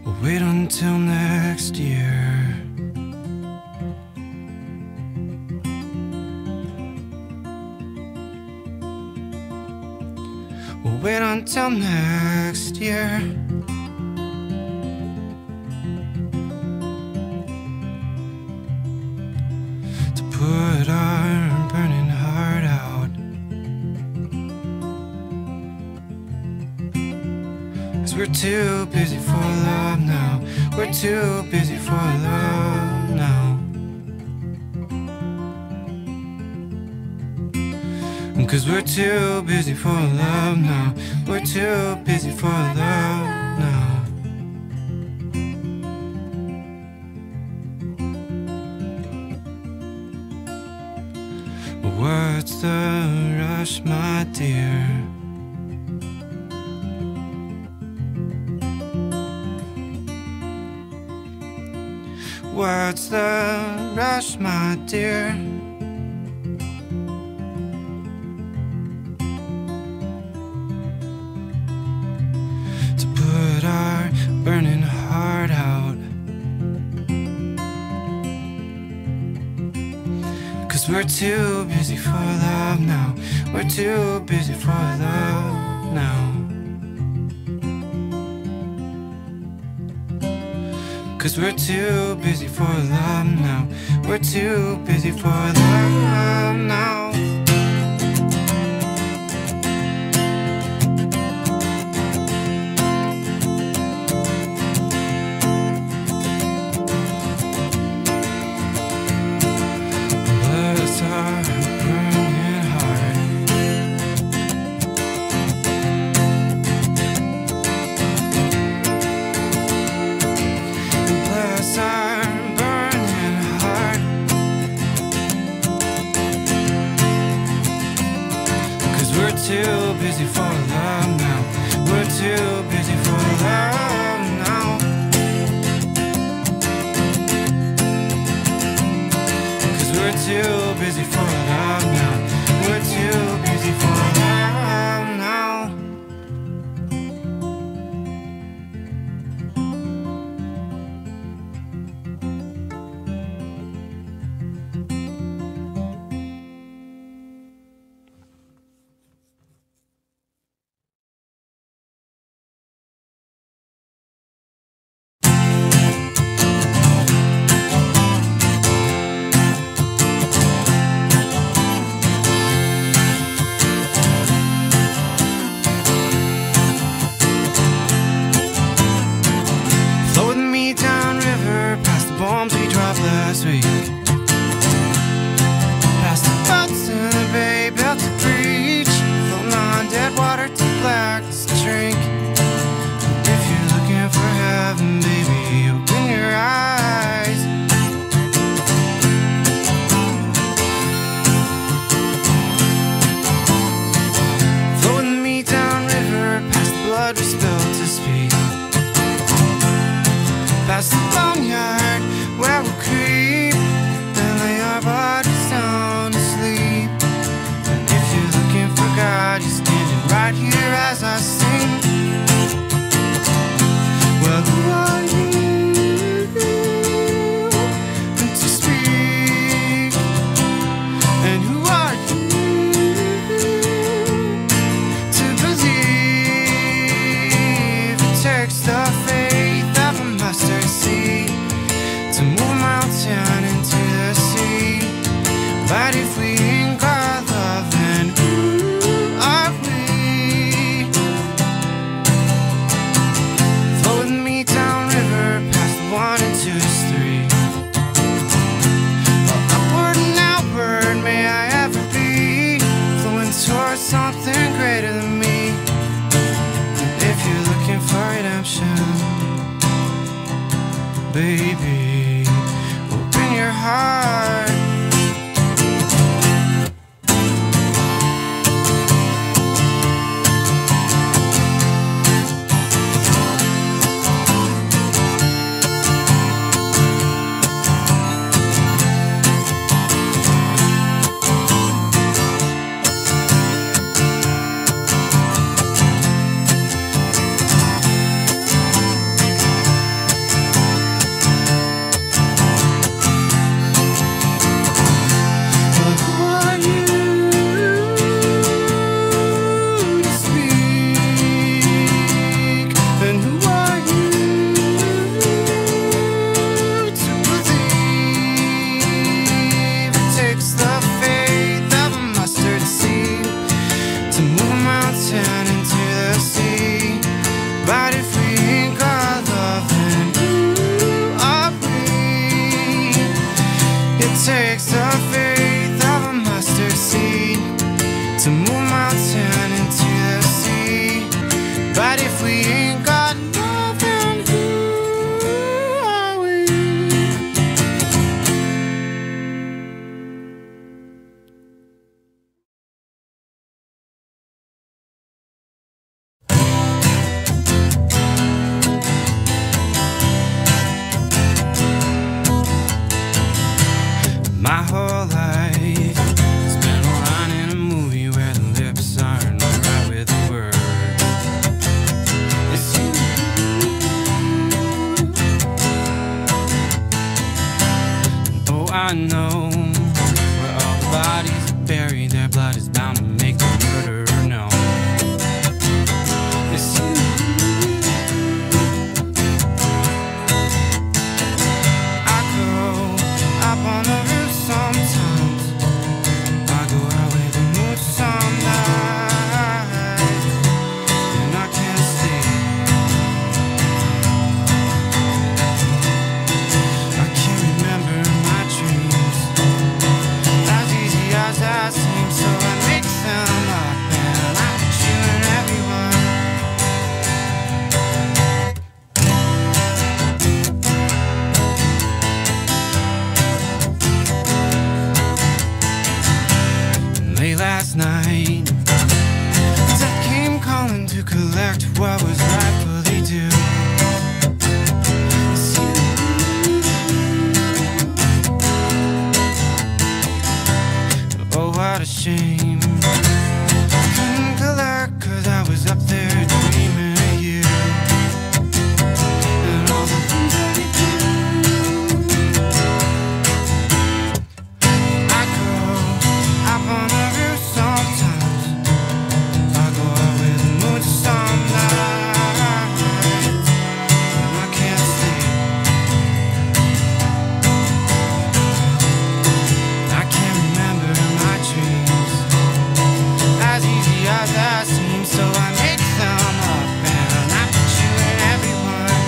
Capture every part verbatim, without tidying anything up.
We'll wait until next year. We'll wait until next year. To put our burning heart out. 'Cause we're too busy for love now. We're too busy for love now. 'Cause we're too busy for love now. We're too busy for love now. What's the rush, my dear? What's the rush, my dear? To put our burning heart out. 'Cause we're too busy for love now. We're too busy for love now. 'Cause we're too busy for love now. We're too busy for love now. Bless our burning heart. Bless our burning heart. 'Cause we're too busy for love now. We're too busy for love now. 'Cause we're too busy for love now. We're too busy for love now. Flow with me downriver, past the bombs we dropped last week. Past the boats in the bay, built to preach. Floating on dead water, too black to drink. If you're looking for heaven, baby, open your eyes. Flow with me downriver, past the blood we spilled to speak. Past the boneyard where we'll creep and lay our bodies down to sleep. And if you're looking for God, He's standing right here as I sing. Well, who are you to speak? And who are you to believe? It takes the faith of a mustard seed to move a mountain into the sea. But if we ain't got love, then who are we? Flow with me downriver, past the one and two is three. Well, upward and outward may I ever be, flowing towards something greater than me. And if you're looking for redemption, baby, open your heart. takes the faith of a mustard seed to move mountain into the sea. But if we ain't got love, then who are we? My whole life has been a line in a movie where the lips aren't right with the words. It's you. Oh, I know where all the bodies are buried, their blood is bound to make the murderer know. It's you. I go up on the roof sometimes. I go out with the mood some night, and I can't stay. I can't remember my dreams as easy as that seems, so I make them up and I put you in everyone. Late last night, death came calling to collect what was rightfully due. It's you. Oh, what a shame. Couldn't collect 'cause I was up there dreaming of you and all the things that we do. I go up on the roof sometimes. I go out with the moon some nights, and I can't stay. I can't remember my dreams as easy as that seems, so I make them up and I put you in everyone.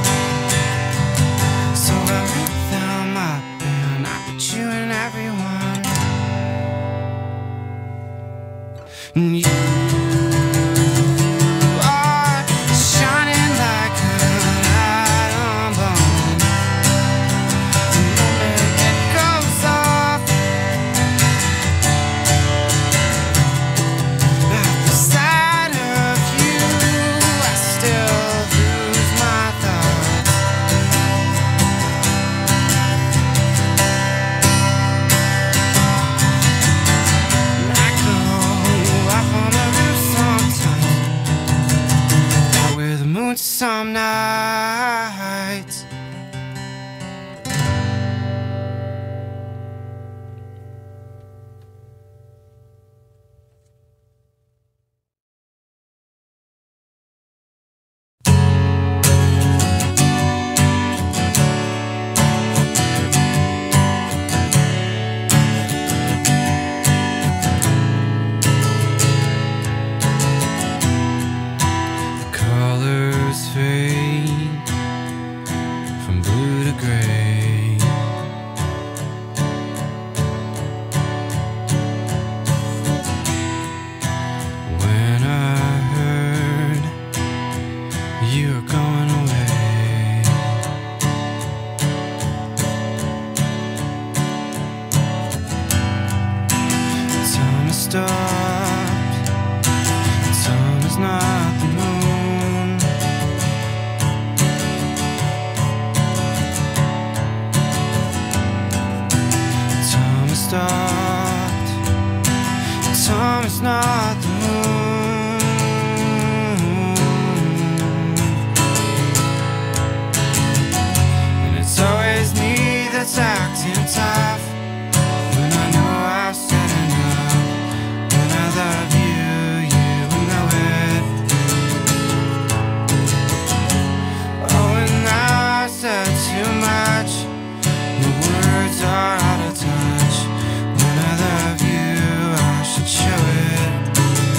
So I make them up and I put you in everyone. And you are shining like an atom bomb. The moment it goes off, at the sight of you, I still lose my thoughts. I go up on the roof sometimes, out with the moon some nights. Colors fade from blue to gray. When I heard you were going away, time has stopped. Time is not the moon. Time has stopped. Time is not the moon. And it's always me that's acting tough when I know I've said enough. When I love you, you will know it. Oh, and I said too much. The words are out of touch. When I love you, I should show it.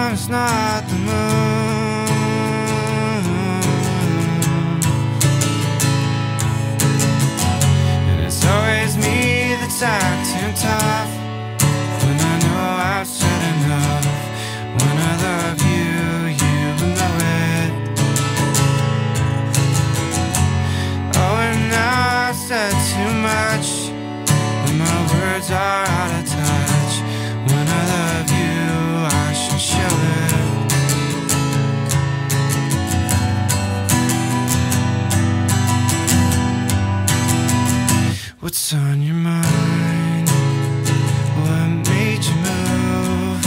time it's not the moon. And it's always me that's acting tough when I know I've said enough. When I love you, you will know it. Oh, and now I've said too much, and my words are out of touch. When I love you, I should show it. What's on your mind? What made you move?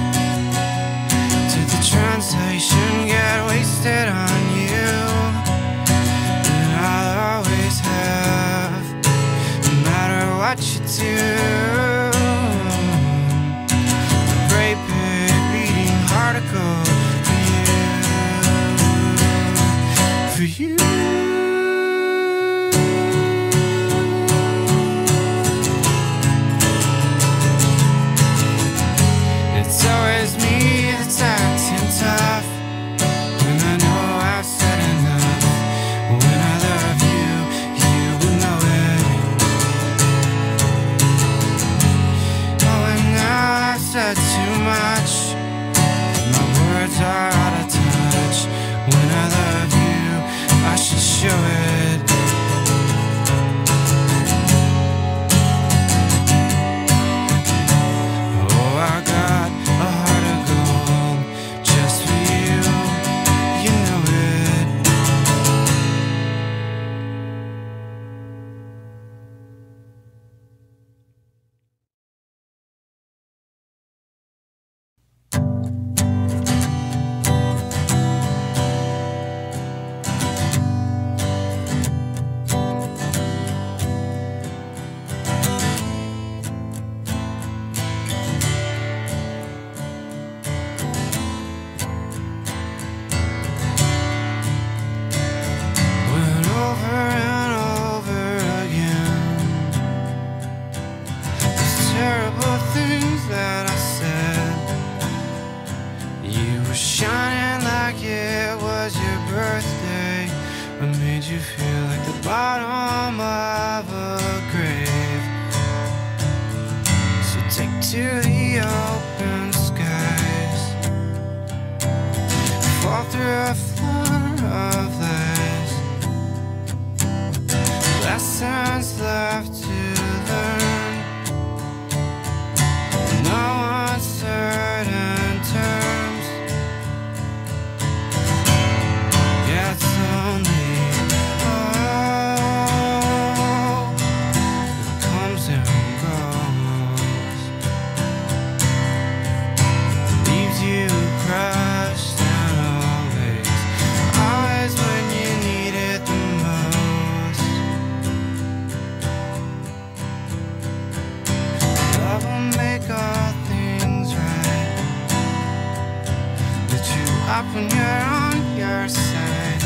Did the translation get wasted on you? And I'll always have, no matter what you do. A great big beating heart of gold for you, for you. It's always me that's acting tough when I know I've said enough. When I love you, you will know it. Oh, and now I've said too much, my words are out of touch. When I love you, I should show it. Oh, I got a heart of gold just for you, you know it. Went over and over again those terrible things that I said. You were shining like it was your birthday. What made you feel like the bottom of a grave? So take to the open skies, fall through a flood of lies. Lessons left to learn, no uncertain terms. Yeah, it's only hope that comes and goes, leaves you crushed and always, always when you need it the most. Love will make all things right. Lift you up when you're on your side.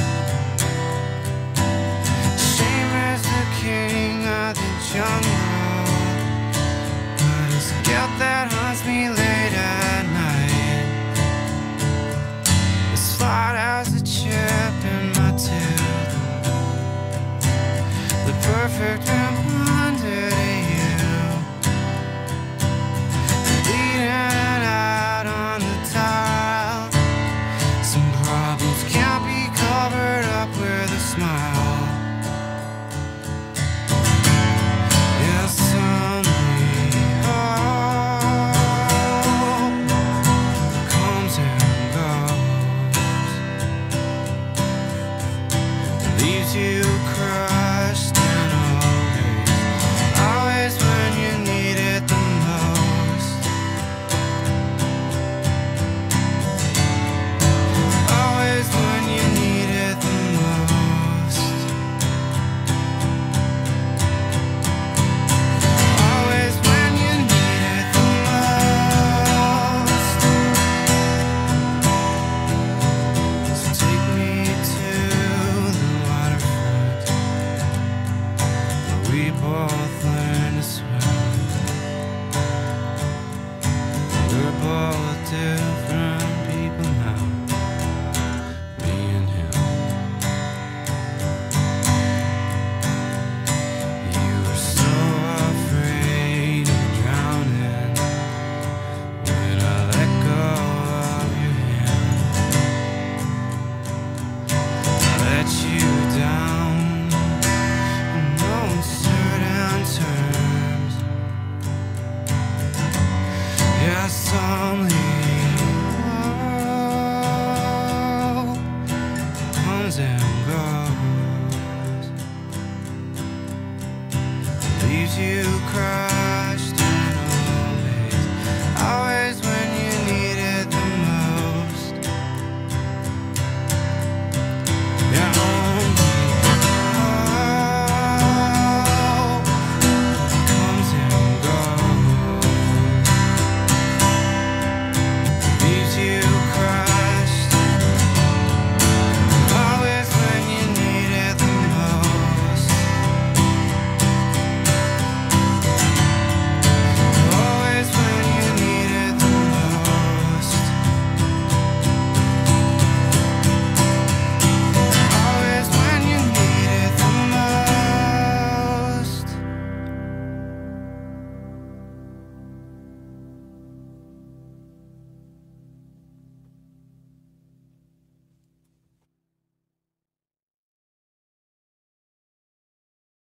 Shame is the king of the jungle, but it's guilt that haunts me late at night. As flat as a chip in my tooth, the perfect reminder to you, bleeding out on the tile. Some problems can't be covered up with a smile. Yes, only hope solemnly.